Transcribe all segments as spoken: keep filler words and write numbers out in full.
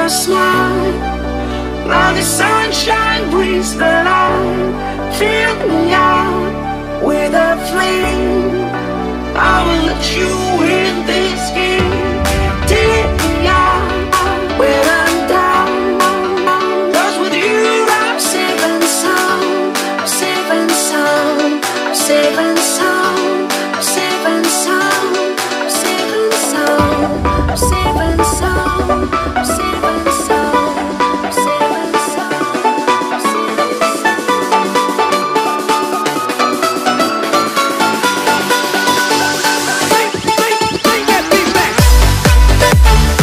a smile, like the sunshine brings the light. Fill me out with a flame. I will let you in this game. Take me out when I'm down. 'Cause with you I'm safe and sound. I'm safe and sound. I'm safe and sound. I'm safe and sound. I'm safe and sound. I'm safe and sound. I'm safe and sound. I'm safe and sound. I'm safe and sound.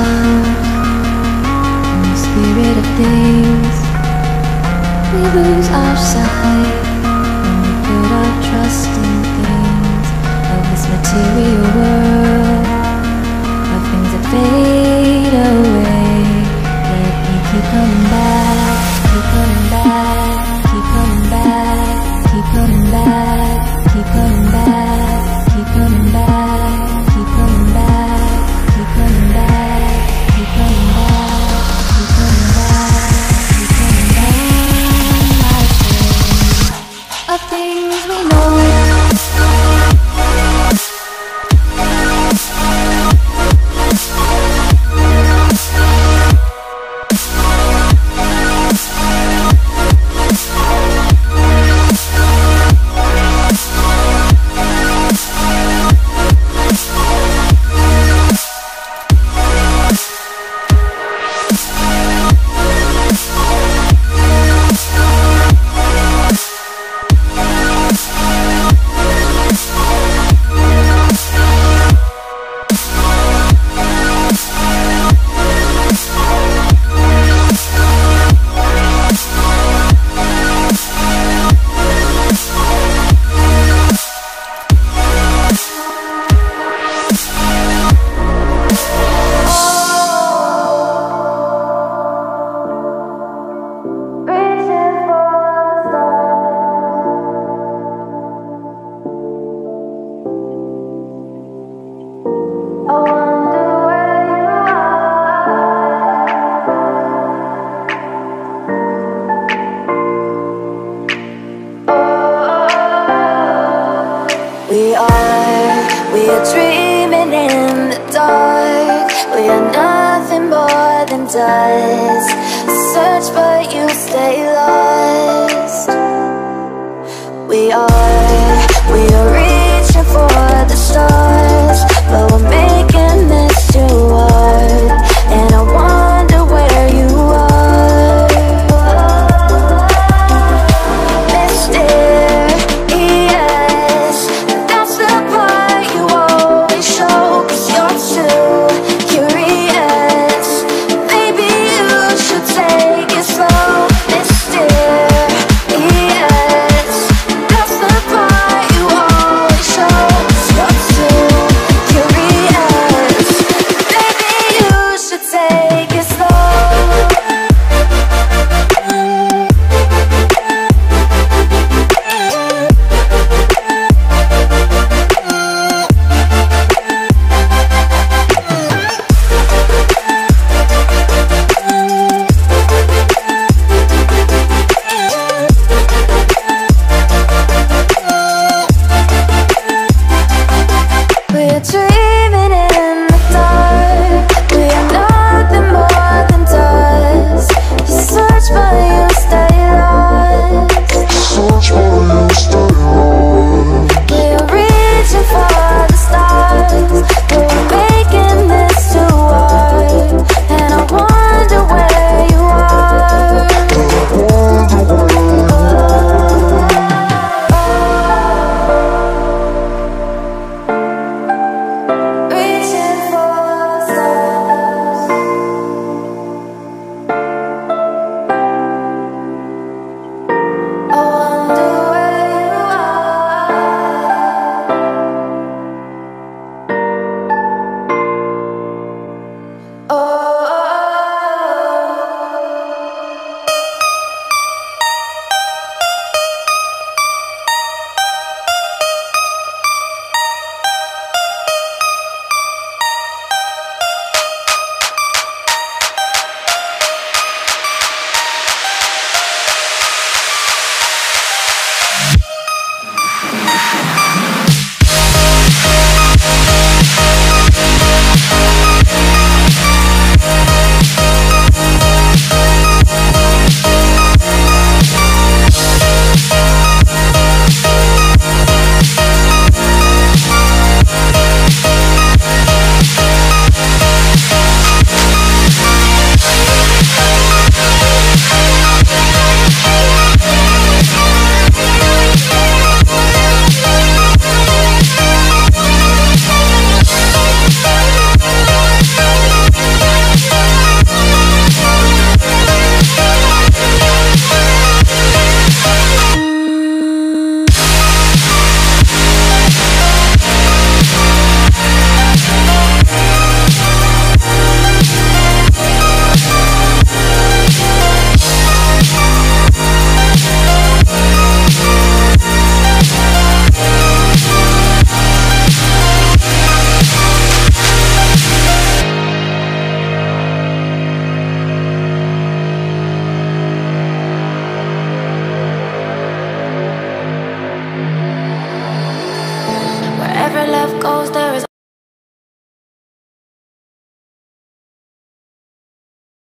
in the spirit of things. We lose our sight when we put our trust in things of this material world, of things that fade away. Let me keep coming back, keep coming back, keep coming back, keep coming back, keep coming back, keep coming back, keep coming back, keep coming back, keep coming back, keep coming back, keep coming back. Of things we know. We are, we are dreaming in the dark. We are nothing more than dust. Search but you stay lost.